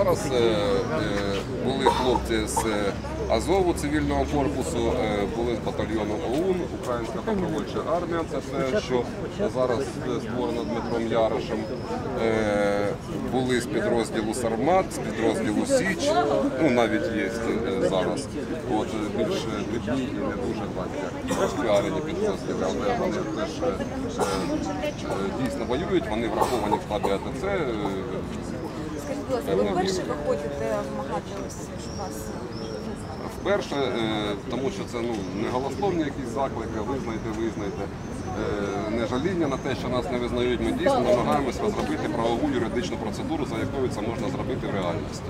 зараз були хлопці з Азову цивільного корпусу, були з батальйону ОУН, Українська добровольча армія, це все, що зараз створено Дмитром Ярошем, були з підрозділу Сармат, з підрозділу Січ, ну навіть є зараз, от, більш дрібні і не дуже так, як піарені підрозділи, але вони теж дійсно воюють, вони враховані в штабі АТЦ. Скажіть, будь ласка, ви вперше виходите змагати ось у вас? Вперше, тому що це не голословні якісь заклики, визнайте. Не жаління на те, що нас не визнають, ми дійсно намагаємося розробити правову юридичну процедуру, за якою це можна зробити в реальності.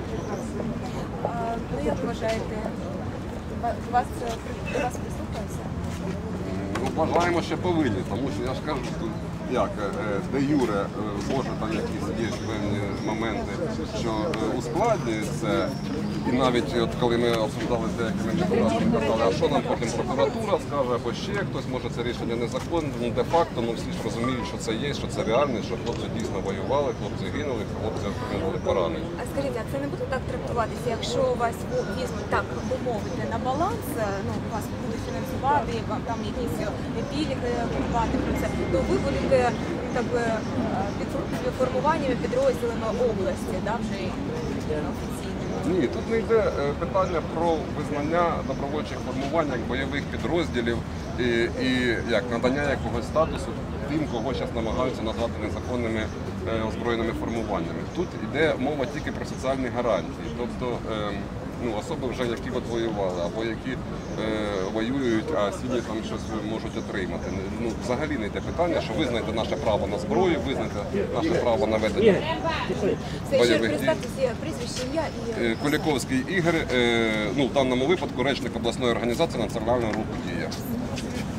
Ну, як вважаєте, до вас прислухаються? Ну, вважаємо, що повинні, тому що я ж кажу, як де юре, може там якісь є певні моменти, що ускладнюють це. І навіть от коли ми обсуждали з деякими депутатами, казали, а що нам потім прокуратура скаже, або ще хтось, може це рішення незаконне, де-факто, всі ж розуміють, що це є, що це реально, що хлопці дійсно воювали, хлопці гинули, хлопці отримали поранення. А скажіть, а це не буде так трактуватися, якщо у вас візьмуть, так би мовити, на баланс, вас будуть фінансувати, вам там якісь пільги подбати про це, то ви будете так би під формуваннями, підрозділами області, да, вже офіційно? Ні, тут не йде питання про визнання добровольчих формувань як бойових підрозділів і як надання якогось статусу тим, кого зараз намагаються назвати незаконними озброєними формуваннями. Тут йде мова тільки про соціальні гарантії, тобто особи вже, які от воювали, або які воюють, а сім'ї там щось можуть отримати. Взагалі не йде питання, що визнайте наше право на зброю, визнайте наше право на ведення бойових дій. Прізвище, ім'я і... Куліковський Ігор, в даному випадку речник обласної організації Національного руху «Дія».